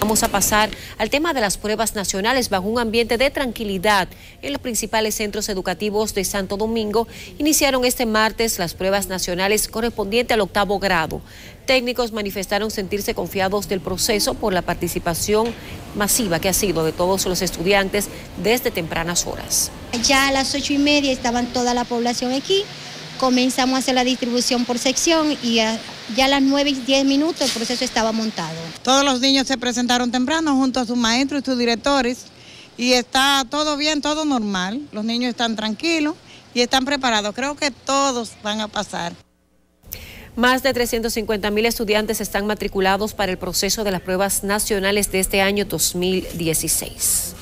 Vamos a pasar al tema de las pruebas nacionales. Bajo un ambiente de tranquilidad en los principales centros educativos de Santo Domingo, iniciaron este martes las pruebas nacionales correspondientes al 8º grado. Técnicos manifestaron sentirse confiados del proceso por la participación masiva que ha sido de todos los estudiantes desde tempranas horas. Ya a las 8:30 estaban toda la población aquí. Comenzamos a hacer la distribución por sección y ya a las 9:10 el proceso estaba montado. Todos los niños se presentaron temprano junto a sus maestros y sus directores y está todo bien, todo normal. Los niños están tranquilos y están preparados. Creo que todos van a pasar. Más de 350.000 estudiantes están matriculados para el proceso de las pruebas nacionales de este año 2016.